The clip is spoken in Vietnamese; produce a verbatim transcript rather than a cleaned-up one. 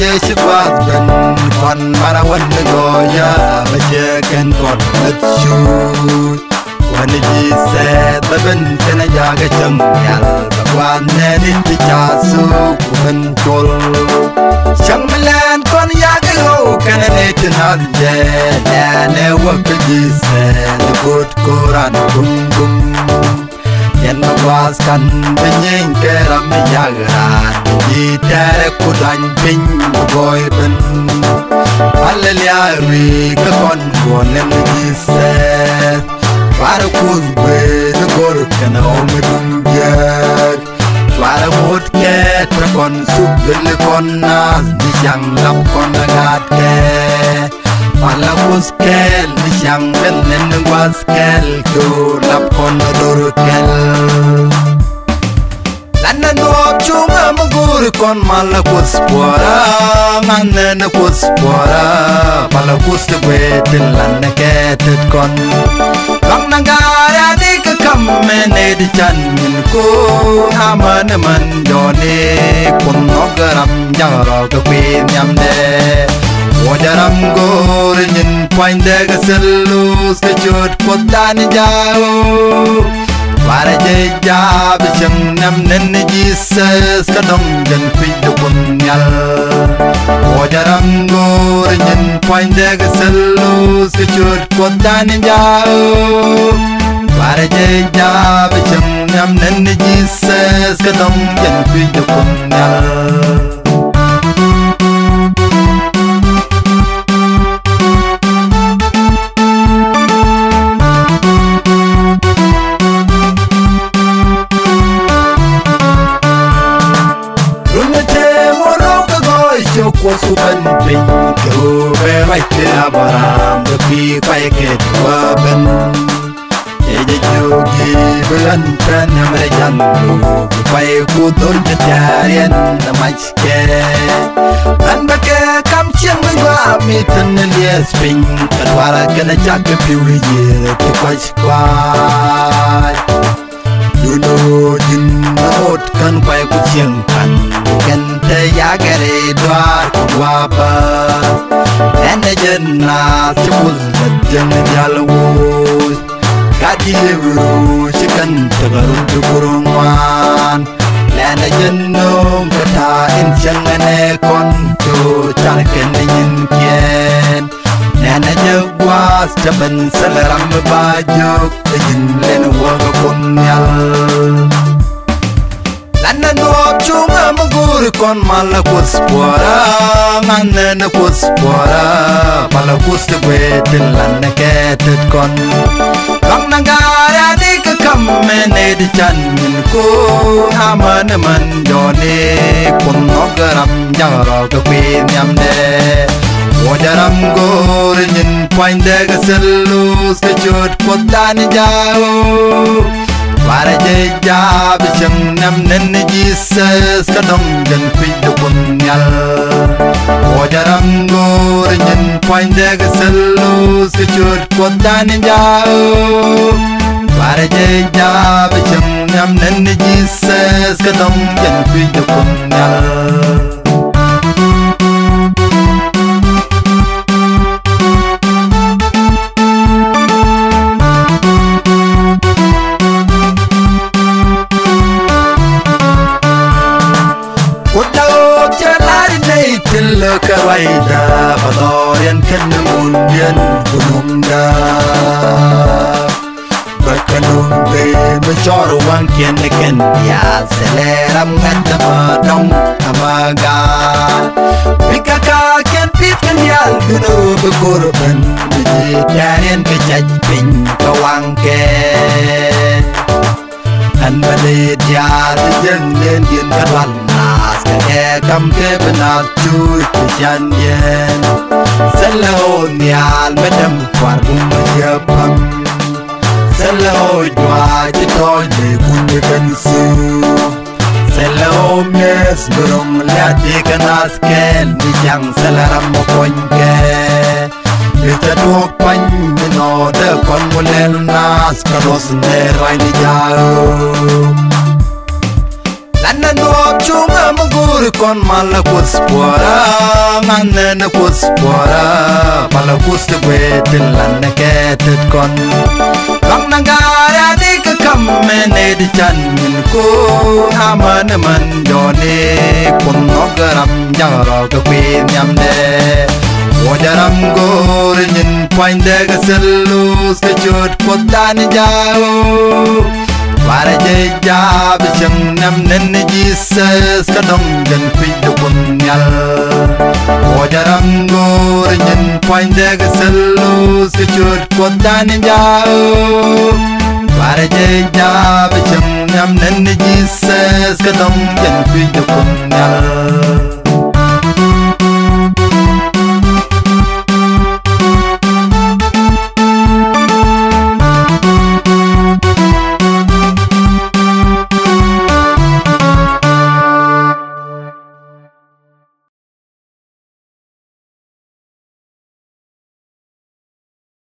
je shi kwat ben kon mara wan go ya ba je ken kon met shu wan ji se ba ben ken ja ga chang yal ba wan ne ni ti cha su ben kol chang melan kon ya ga go ken ne tin had je ne ne wa ka ji se the good koran gum gum yen ma was kan benyeng keram yagran di tere kudan bin boy ben halelia ri ka kon gonen gi se para kun be de gor kana o me dum yak para mot ke tra kon subel kon nas di yang lap kon gat ke pala buskel di yang ben nen waskel to lap kon dor kel lana no chunga magur kon mala kuspora nganne kuspora pala kuste betel lana ketet kon bang nangara dik kamme ne di chan min ko aman man jone kun nogaram jaro ke pin yamde wajaram gor nyin poinde ga selus ke chot kotan jao para je jab chang nam nen jesus ka dong jan pin du kunyal wajaram gor nyin poinde ga selus ke chot kotan jao para je jab chang nam nen jesus ka dong jan pin du kunyal was sudan bin go be right there baram the pi kai ke waben e je jogi bulan tan amre jan pai ku don jarian na machke an bake kam chiang mai wa mi tan lies pin kadwara kana jak piwi je to kwaj kwaj you know jin not kan pai ku chiang kan ken te ya gare dwar ku waba ene jenna chul jen jalwo gadi ru chikan tagaru kurungwan lena jenno kata in changane kon to char ken yin kien nena jagwas jaban salaram bajuk jin len wa kunyal lana no chunga magur kon mala kuspora nganne kuspora pala kuste betel lana ketet kon bang nangara dik kamme ne di chan min ko aman man jone kun nogaram jaro ke pin yamde wajaram gor nyin poinde ga selus ke chot kotan jao para je jab chang nam nen jesus ka dong jan pin du kunyal wajaram gor nyin poinde ga selus ke chot kotan jao para je jab chang nam nen jesus ka dong jan pin du kunyal kawaida badorian kan mundian gunungda berkanung be menjor wang kian ken ya seleram ngata madong amaga pikaka ken pit kan yal gunu bekorban vegetarian ke jajpin kawang ke an bale dia jeng len din kadwan nas ke kam ke benar chui kian yen selo nial medem kwar bum yapam selo jwa jitoy de kun kan su selo mes brong la de kanas ken ni yang selaram mo konke Ita dok pan no de kon molen nas karos ne rai ni jao Lana no chunga magur kon mala kuspora ngane kuspora pala kuste wetel lana ketet kon lang nangara dik kammene di janmin ko aman man jone kun nogaram jaro ke pin yamde ojaram gor nyin poinde ga selus ke chot kotan jao Para jaya bisang nam nen Jesus kadong jan pido kunyal Ojaram gor nyen poinde ga selus ke chot kotan jao Para jaya bisang nam nen Jesus kadong jan pido kunyal